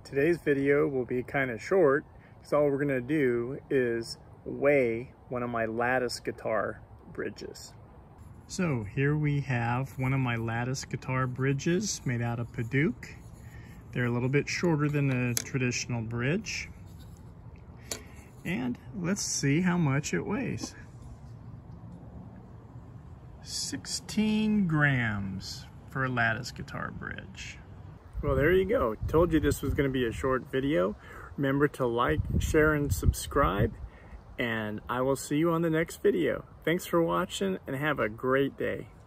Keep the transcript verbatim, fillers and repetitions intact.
Today's video will be kind of short because all we're going to do is weigh one of my Lattice guitar bridges. So here we have one of my Lattice guitar bridges made out of Padauk. They're a little bit shorter than a traditional bridge. And let's see how much it weighs. sixteen grams for a Lattice guitar bridge. Well, there you go. Told you this was going to be a short video. Remember to like, share, and subscribe, and I will see you on the next video. Thanks for watching and have a great day.